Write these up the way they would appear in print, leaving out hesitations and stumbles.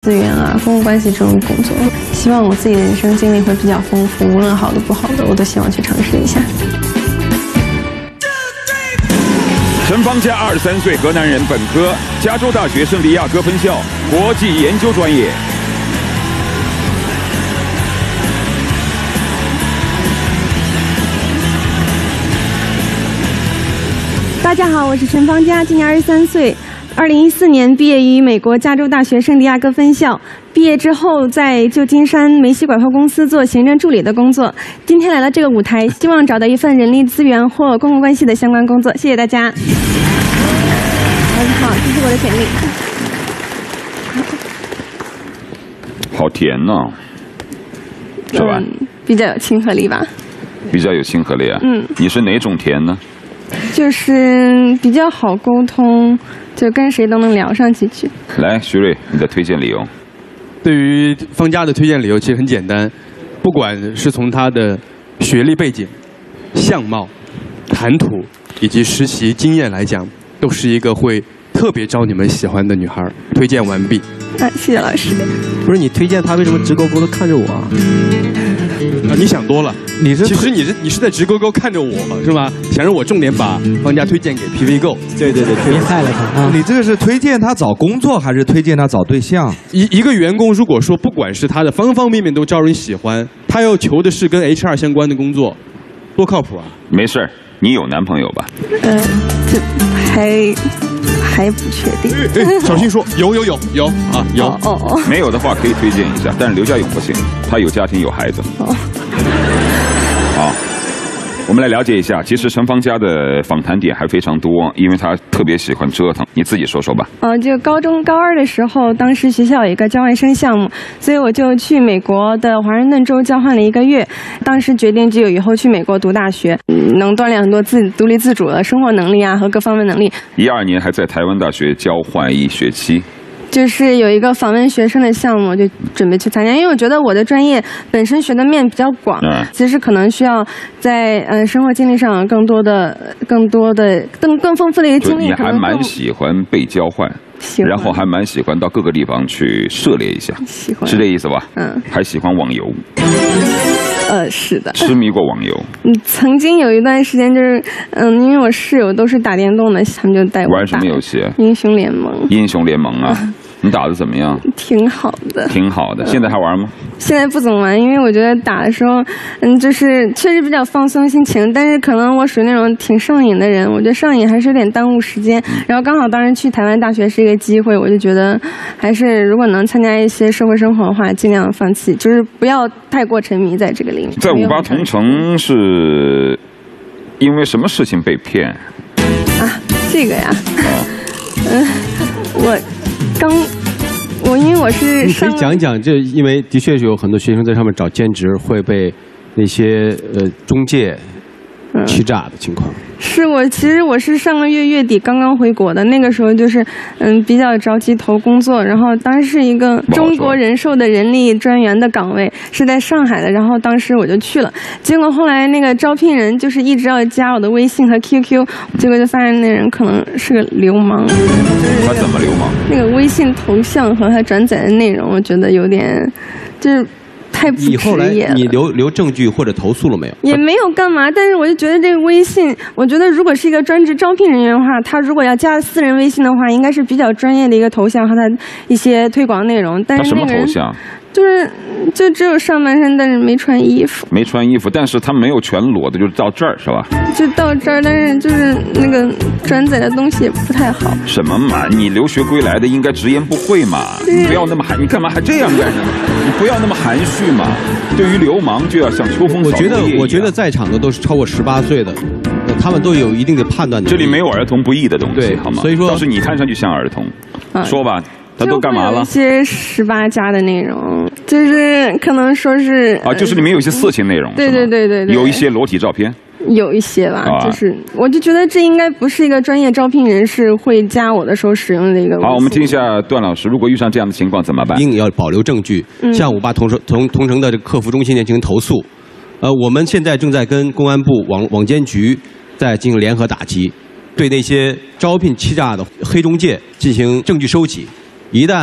资源啊、公共关系这种工作。希望我自己的人生经历会比较丰富，无论好的不好的，我都希望去尝试一下。 陈芳佳23岁，河南人，本科，加州大学圣地亚哥分校国际研究专业。 大家好，我是陈芳佳，今年23岁，2014年毕业于美国加州大学圣地亚哥分校。毕业之后，在旧金山梅西拐货公司做行政助理的工作。今天来到这个舞台，希望找到一份人力资源或公共关系的相关工作。谢谢大家。好，这是我的简历。 好甜呐，是吧？ 比较有亲和力吧。 比较有亲和力啊。你是哪种甜呢？ 就是比较好沟通，就跟谁都能聊上几句。 来，徐瑞，你的推荐理由。 对于芳佳的推荐理由其实很简单，不管是从她的学历背景、相貌、谈吐以及实习经验来讲，都是一个会特别招你们喜欢的女孩。推荐完毕。 谢谢老师。 不是你推荐她，为什么直勾勾的看着我啊？ 你想多了，其实你是在直勾勾看着我是吧？想让我重点把芳佳推荐给 PVGo。 对，别害了他啊！ 你这个是推荐他找工作，还是推荐他找对象？ 一个员工如果说不管是他的方方面面都招人喜欢，他要求的是跟 HR 相关的工作，多靠谱啊！ 没事，你有男朋友吧？ 这还不确定。 小心说，有啊，有。 没有的话可以推荐一下，但是刘家勇不行，他有家庭有孩子。好，我们来了解一下，其实陈芳佳的访谈点还非常多，因为她特别喜欢折腾。你自己说说吧。 就高中高2的时候，当时学校有一个交换生项目，所以我就去美国的华盛顿州交换了1个月。当时决定就有以后去美国读大学，能锻炼很多独立自主的生活能力啊和各方面能力。 12年还在台湾大学交换1学期。 就是有一个访问学生的项目，就准备去参加，因为我觉得我的专业本身学的面比较广，其实可能需要在生活经历上更丰富的一个经历。 你还蛮喜欢被交换，然后还蛮喜欢到各个地方去涉猎一下， 喜欢， 是这意思吧？还喜欢网游。 是的， 痴迷过网游。 曾经有一段时间，就是因为我室友都是打电动的，他们就带我打。 玩什么游戏？ 英雄联盟。英雄联盟啊，你打得怎么样？ 挺好的。挺好的。现在还玩吗？ 现在不怎么玩，因为我觉得打的时候，就是确实比较放松心情，但是可能我属于那种挺上瘾的人，我觉得上瘾还是有点耽误时间。然后刚好当时去台湾大学是一个机会，我就觉得还是如果能参加一些社会生活的话，尽量放弃，就是不要太过沉迷在这个领域。 在58同城是因为什么事情被骗？ 这个呀，因为我是你可以讲一讲，这因为的确是有很多学生在上面找兼职会被那些中介欺诈的情况。 其实我是上个月底刚刚回国的，那个时候就是比较着急投工作，然后当时是一个中国人寿的人力专员的岗位，是在上海的，然后当时我就去了，结果后来那个招聘人就是一直要加我的微信和 QQ， 结果就发现那人可能是个流氓。 他怎么流氓？ 那个微信头像和他转载的内容，我觉得有点就是太不职业了。 你后来你留证据或者投诉了没有？ 也没有干嘛，但是我就觉得这个微信，我觉得如果是一个专职招聘人员的话，他如果要加私人微信的话，应该是比较专业的一个头像和他一些推广内容。但是那个人什么头像？ 就只有上半身，但是没穿衣服。 没穿衣服，但是他没有全裸的，就到这儿是吧？ 就到这儿，但是就是那个转载的东西也不太好。 什么嘛？你留学归来的，应该直言不讳嘛。你不要那么你干嘛还这样干什么？你不要那么含蓄嘛。对于流氓就要像秋风扫落叶。 我觉得在场的都是超过18岁的，他们都有一定的判断能力。 这里没有儿童不宜的东西，好吗？ 所以说， 倒是你看上去像儿童。说吧。他都干嘛了？ 一些18+的内容，就是可能说是就是里面有一些色情内容。 对， 有一些裸体照片。 有一些吧，我就觉得这应该不是一个专业招聘人士会加我的时候使用的一个。 好，我们听一下段老师，如果遇上这样的情况怎么办？ 一定要保留证据，向58同城的这个客服中心进行投诉。我们现在正在跟公安部网监局在进行联合打击，对那些招聘欺诈的黑中介进行证据收集。一旦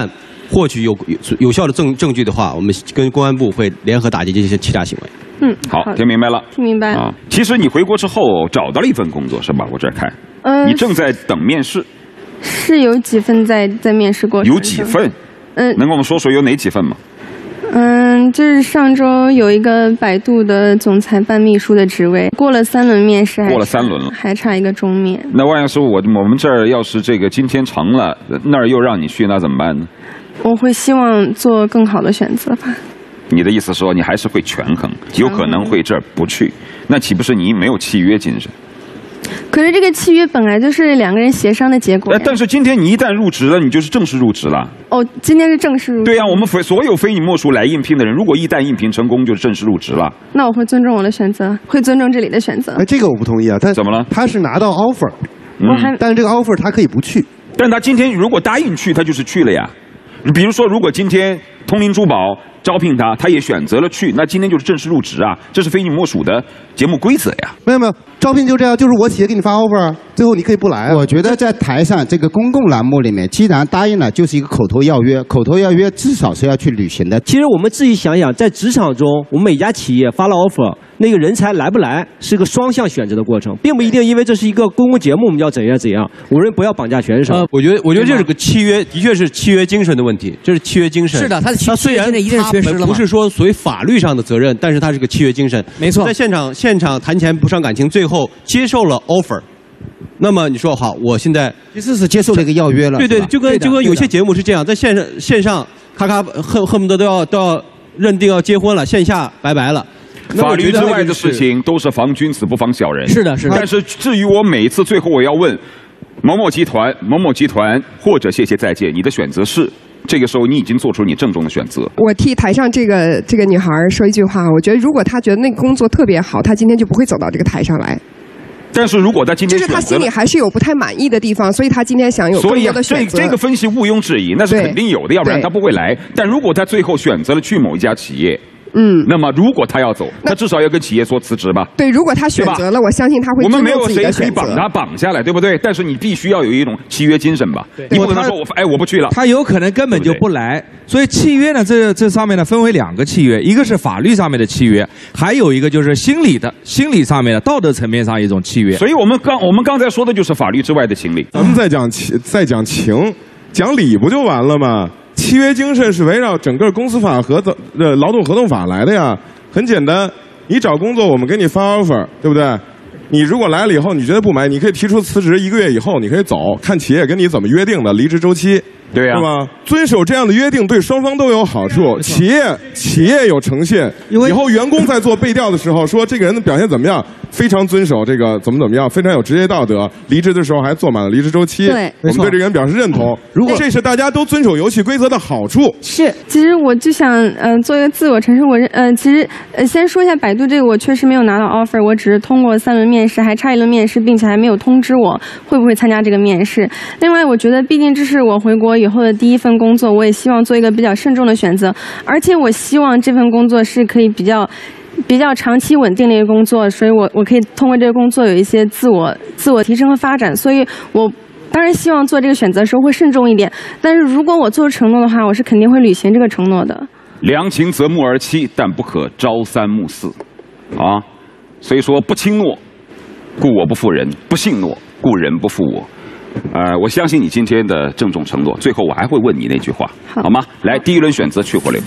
获取有效的证据的话，我们跟公安部会联合打击这些欺诈行为。 好，听明白了。 听明白了。 其实你回国之后找到了一份工作是吧？我这儿看，你正在等面试。 是有几份在面试过程。 有几份？能跟我们说说有哪几份吗？ 就是上周有一个百度的总裁办秘书的职位，过了3轮面试， 过了3轮了， 还差一个终面。 那万要是我们这儿要是这个今天成了，那儿又让你去，那怎么办呢？ 我会希望做更好的选择吧。 你的意思说你还是会权衡，有可能会这儿不去，那岂不是你没有契约精神？ 可是这个契约本来就是2个人协商的结果。 但是今天你一旦入职了，你就是正式入职了。 今天是正式入职。 对呀，我们所有非你莫属来应聘的人，如果一旦应聘成功，就是正式入职了。 那我会尊重我的选择，会尊重这里的选择。 这个我不同意啊。 怎么了？ 他是拿到 offer，但是这个 offer 他可以不去。 但他今天如果答应去，他就是去了呀。你比如说，如果今天通灵珠宝招聘他，他也选择了去，那今天就是正式入职啊，这是非你莫属的节目规则呀。 没有，招聘就这样，就是我企业给你发 offer， 最后你可以不来啊。 我觉得在台上这个公共栏目里面，既然答应了，就是一个口头要约，口头要约至少是要去履行的。 其实我们自己想想，在职场中，我们每家企业发了 offer， 那个人才来不来是个双向选择的过程，并不一定因为这是一个公共节目，我们要怎样怎样。我认为不要绑架选手。 我觉得这是个契约，的确是契约精神的问题，这是契约精神。 是的，他虽然一定是缺失了嘛， 不是说所谓法律上的责任，但是它是个契约精神。 没错， 在现场谈钱不伤感情，最后接受了 offer。那么你说好，我现在其实是接受了一个要约了。 对，就跟有些节目是这样，在线上咔恨不得都要认定要结婚了，线下拜拜了。 法律之外的事情都是防君子不防小人。 是的。 但是至于我每一次最后我要问某某集团或者谢谢再见，你的选择是？这个时候你已经做出你郑重的选择。 我替台上这个女孩说一句话，我觉得如果她觉得那个工作特别好，她今天就不会走到这个台上来。 但是如果她今天就是她心里还是有不太满意的地方，所以她今天想有更多的选择。 所以这个分析毋庸置疑，那是肯定有的，要不然她不会来。但如果她最后选择了去某一家企业，那么如果他要走，他至少要跟企业说辞职吧。 对，如果他选择了，我相信他会尊重自己的选择。我们没有谁可以把他绑下来，对不对？但是你必须要有一种契约精神吧。你不可能说我不去了。 他有可能根本就不来。所以契约呢，这上面呢分为2个契约，一个是法律上面的契约，还有一个就是心理上面的道德层面上一种契约。 所以我们刚才说的就是法律之外的情理。 咱们再讲情，讲理不就完了吗？契约精神是围绕整个公司法和劳动合同法来的呀。很简单，你找工作，我们给你发 offer， 对不对？你如果来了以后，你觉得不满，你可以提出辞职，1个月以后你可以走，看企业跟你怎么约定的离职周期。 对呀， 是吧？遵守这样的约定对双方都有好处。企业有诚信，以后员工在做背调的时候说这个人的表现怎么样，非常遵守这个怎么样，非常有职业道德。离职的时候还做满了离职周期。 对， 我们对这个人表示认同。如果这是大家都遵守游戏规则的好处。 是，其实我就想做一个自我陈述。其实先说一下百度这个，我确实没有拿到 offer， 我只是通过3轮面试，还差1轮面试，并且还没有通知我会不会参加这个面试。另外，我觉得毕竟这是我回国以后的第1份工作，我也希望做一个比较慎重的选择，而且我希望这份工作是可以比较长期稳定的一个工作，所以我可以通过这个工作有一些自我提升和发展，所以我当然希望做这个选择的时候会慎重一点，但是如果我做出承诺的话，我是肯定会履行这个承诺的。 良禽择木而栖，但不可朝三暮四，啊，所以说不轻诺，故我不负人；不信诺，故人不负我。我相信你今天的郑重承诺。最后我还会问你那句话，好吗？来，第1轮选择去或留。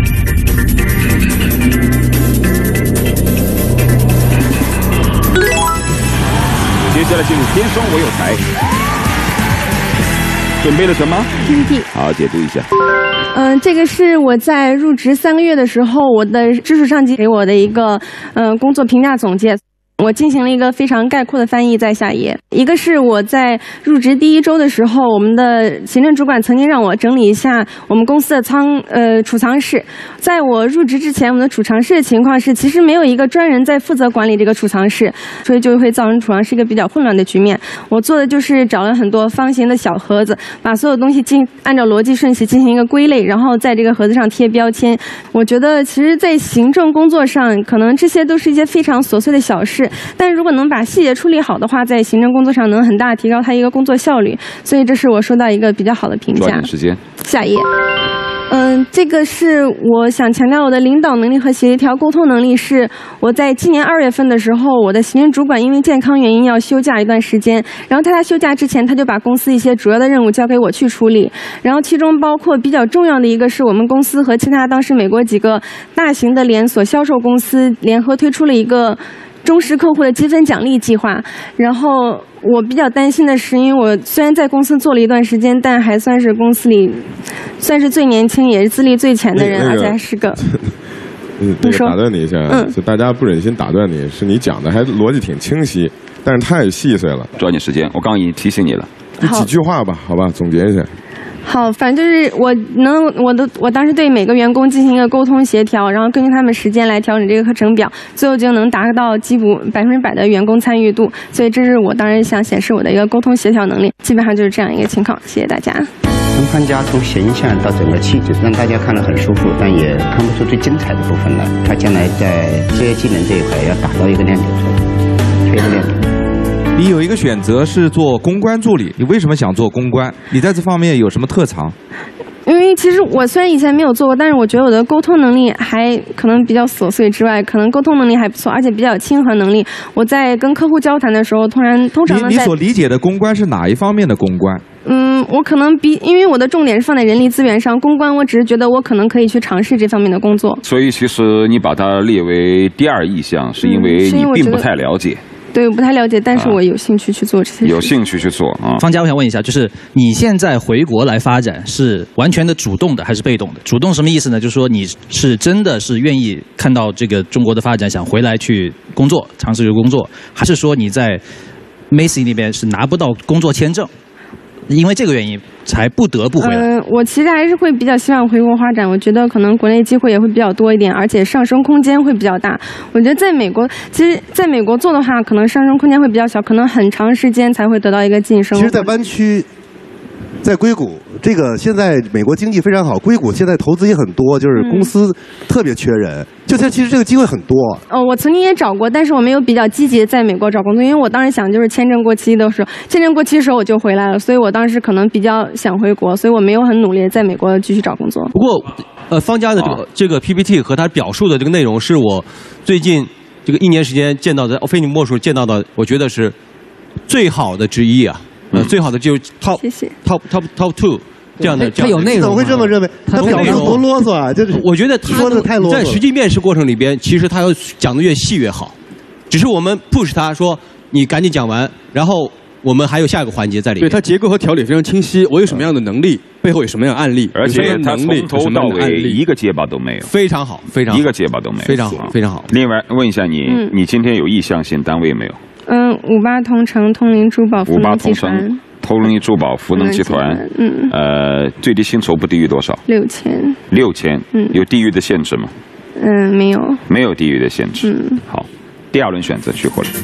接下来进入天生我有才，准备了什么 PPT。 好，解读一下。 这个是我在入职3个月的时候，我的直属上级给我的一个工作评价总结。我进行了一个非常概括的翻译，在下页。一个是我在入职第1周的时候，我们的行政主管曾经让我整理一下我们公司的储藏室。在我入职之前，我们的储藏室的情况是，其实没有一个专人在负责管理这个储藏室，所以就会造成储藏室一个比较混乱的局面。我做的就是找了很多方形的小盒子，把所有东西按照逻辑顺序进行一个归类，然后在这个盒子上贴标签。我觉得其实在行政工作上，可能这些都是一些非常琐碎的小事，但是如果能把细节处理好的话，在行政工作上能很大提高它一个工作效率，所以这是我收到一个比较好的评价。 抓紧时间。 下一页。 这个是我想强调我的领导能力和协调沟通能力。是我在今年2月份的时候，我的行政主管因为健康原因要休假一段时间，然后他在休假之前，他就把公司一些主要的任务交给我去处理，然后其中包括比较重要的一个是我们公司和其他当时美国几个大型的连锁销售公司联合推出了一个忠实客户的积分奖励计划。然后我比较担心的是，因为我虽然在公司做了一段时间，但还算是公司里算是最年轻也是资历最浅的人，而且还是个那个打断你一下，就大家不忍心打断你，是你讲的还逻辑挺清晰，但是太细碎了。 抓紧时间，我刚刚已经提醒你了。 就几句话吧，好吧，总结一下。 好，反正就是我当时对每个员工进行一个沟通协调，然后根据他们时间来调整这个课程表，最后就能达到基础100%的员工参与度。所以这是我当然想显示我的一个沟通协调能力，基本上就是这样一个情况。谢谢大家。 陈芳家从形象到整个气质，让大家看了很舒服，但也看不出最精彩的部分来。他将来在职业技能这一块要打到一个亮点出来，缺一个亮点。 你有一个选择是做公关助理，你为什么想做公关？你在这方面有什么特长？ 因为其实我虽然以前没有做过，但是我觉得我的沟通能力还可能比较琐碎之外，可能沟通能力还不错，而且比较有亲和能力。我在跟客户交谈的时候，通常能你所理解的公关是哪一方面的公关？ 我可能因为我的重点是放在人力资源上，公关我只是觉得我可能可以去尝试这方面的工作。 所以其实你把它列为第2意项，是因为你并不太了解。 对，我不太了解，但是我有兴趣去做这些事。 有兴趣去做啊。 方家，我想问一下，就是你现在回国来发展是完全的主动的还是被动的？主动什么意思呢？就是说你是真的是愿意看到这个中国的发展，想回来去工作，尝试去工作，还是说你在 Macy 那边是拿不到工作签证，因为这个原因才不得不回来？ 我其实还是会比较希望回国发展，我觉得可能国内机会也会比较多一点，而且上升空间会比较大。我觉得在美国，其实在美国做的话，可能上升空间会比较小，可能很长时间才会得到一个晋升。 其实，在湾区，在硅谷，这个现在美国经济非常好，硅谷现在投资也很多，就是公司特别缺人，就其实这个机会很多。 我曾经也找过，但是我没有比较积极的在美国找工作，因为我当时想就是签证过期的时候我就回来了，所以我当时可能比较想回国，所以我没有很努力的在美国继续找工作。 不过，方家的这个 PPT 和他表述的这个内容是我最近这个1年时间见到的，非你莫属见到的，我觉得是最好的之一啊。最好的就是 top 2这样的， 他有内容，怎么会这么认为？他表述多啰嗦啊！就是我觉得他说的太啰嗦了。 在实际面试过程里边，其实他要讲的越细越好，只是我们 push 他说你赶紧讲完，然后我们还有下一个环节在里面。 对，他结构和条理非常清晰，我有什么样的能力，背后有什么样的案例， 而且他从头到尾一个结巴都没有， 非常好，非常好， 一个结巴都没有， 非常好，非常好。 另外问一下你，你今天有意向性单位没有 ？58同城通灵珠宝赋能集团。 通灵珠宝赋能集团，最低薪酬不低于多少 ？6000。 6000，有地域的限制吗？ 没有。 没有地域的限制。好，第2轮选择取回来。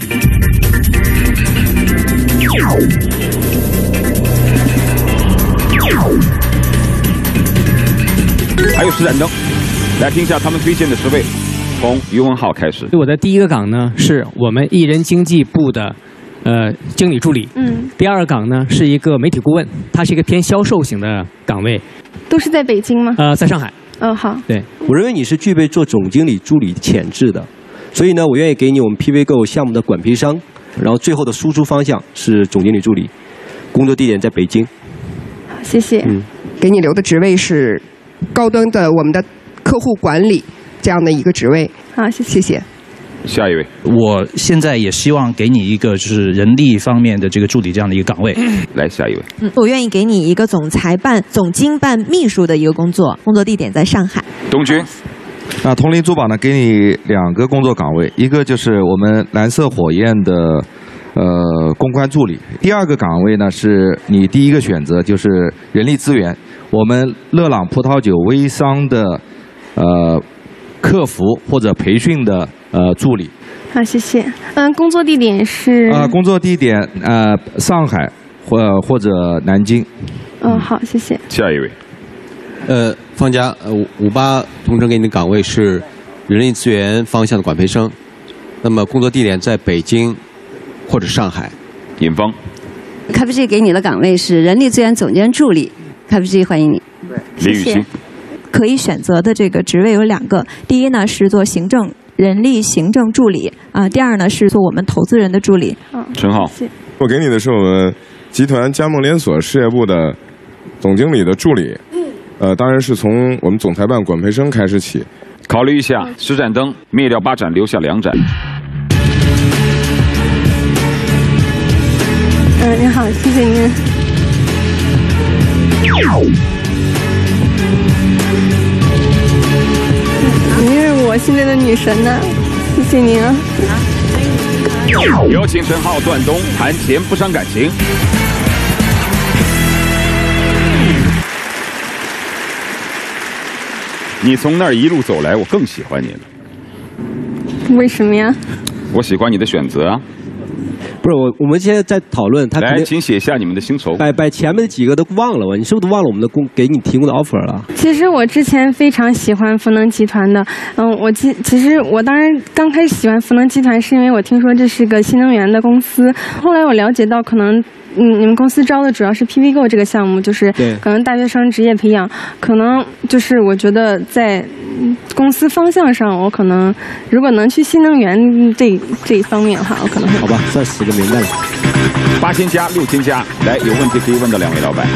还有10盏灯，来听一下他们推荐的10位，从于文浩开始。 我的第一个岗呢，是我们艺人经纪部的经理助理。第2个岗呢是一个媒体顾问，它是一个偏销售型的岗位。 都是在北京吗？ 在上海。 好。 对， 我认为你是具备做总经理助理潜质的，所以呢，我愿意给你我们 PVGo 项目的管培商，然后最后的输出方向是总经理助理，工作地点在北京。 谢谢。 给你留的职位是高端的我们的客户管理这样的一个职位。 好，谢谢。 下一位， 我现在也希望给你一个就是人力方面的这个助理这样的一个岗位。 来，下一位。 我愿意给你一个总经办秘书的一个工作，工作地点在上海。 东军。 那通灵珠宝呢，给你2个工作岗位，一个就是我们蓝色火焰的公关助理，第2个岗位呢是你第一个选择，就是人力资源，我们乐朗葡萄酒微商的客服或者培训的助理。 好，谢谢。工作地点是？ 工作地点上海或者南京。 好，谢谢。 下一位。 方家58同城给你的岗位是人力资源方向的管培生，那么工作地点在北京或者上海。 尹芳。 KPG 给你的岗位是人力资源总监助理，KPG 欢迎你。 李雨欣。 可以选择的这个职位有2个，第一呢是做人力行政助理第二呢是做我们投资人的助理。 陈浩， 我给你的是我们集团加盟连锁事业部的总经理的助理，当然是从我们总裁办管培生开始起。 考虑一下，10盏灯灭掉8盏，留下2盏。 你好，谢谢您。您是我心里的女神呐，谢谢您啊。 有请陈浩、段东谈钱不伤感情。你从那儿一路走来，我更喜欢你了。 为什么呀？ 我喜欢你的选择啊。 不是我们现在在讨论他。 来，请写下你们的薪酬。 把前面几个都忘了吧？你是不是都忘了我们的给你提供的 offer 了？ 其实我之前非常喜欢福能集团的，其实我当然刚开始喜欢福能集团，是因为我听说这是个新能源的公司。后来我了解到，可能你们公司招的主要是 PV Go 这个项目，就是可能大学生职业培养，可能就是我觉得在公司方向上，我可能如果能去新能源这一方面的话，我可能会。 好吧，算10个明白了。 8000加6000加，来，有问题可以问到2位老板。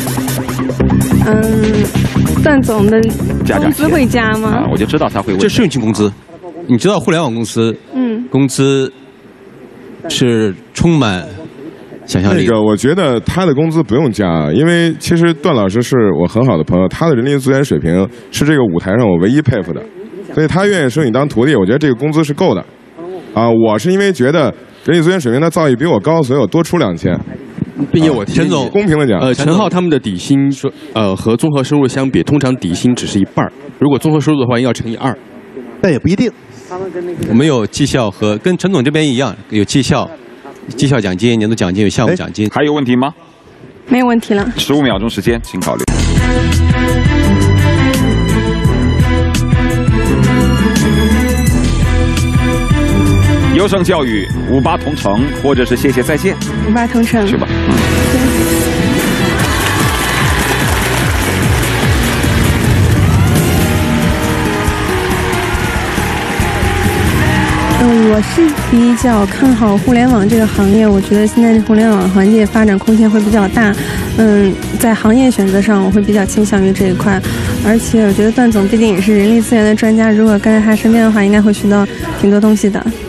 段总的工资会加吗？ 我就知道他会问。 这是用工资，你知道互联网公司，工资是充满想象力。 我觉得他的工资不用加，因为其实段老师是我很好的朋友，他的人力资源水平是这个舞台上我唯一佩服的，所以他愿意收你当徒弟，我觉得这个工资是够的。我是因为觉得人力资源水平的造诣比我高，所以我多出2000。 并且我陈总公平的讲， 陈浩他们的底薪和综合收入相比，通常底薪只是1半，如果综合收入的话，要乘以2。 但也不一定。 我们有绩效和跟陈总这边一样，有绩效奖金、年度奖金、有项目奖金。 还有问题吗？ 没有问题了。 15秒钟时间，请考虑。优胜教育58同城，或者是谢谢再见。 58同城。 去吧。 我是比较看好互联网这个行业，我觉得现在互联网行业发展空间会比较大。在行业选择上，我会比较倾向于这一块。而且我觉得段总毕竟也是人力资源的专家，如果跟在他身边的话，应该会学到挺多东西的。